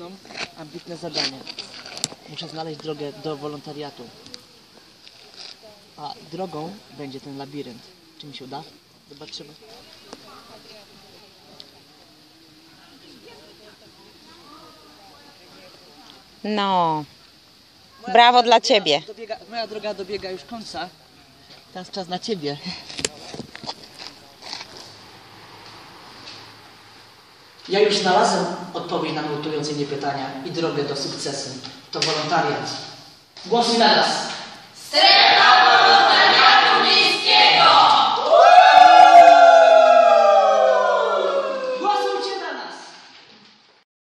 jedno ambitne zadanie. Muszę znaleźć drogę do wolontariatu. A drogą będzie ten labirynt. Czy mi się uda? Zobaczymy. No. Brawo dla ciebie. Moja droga dobiega już końca. Teraz czas na ciebie. Ja już znalazłem odpowiedź na nurtujące mnie pytania i drogę do sukcesu. To wolontariat. Głosuj na nas! Strefa!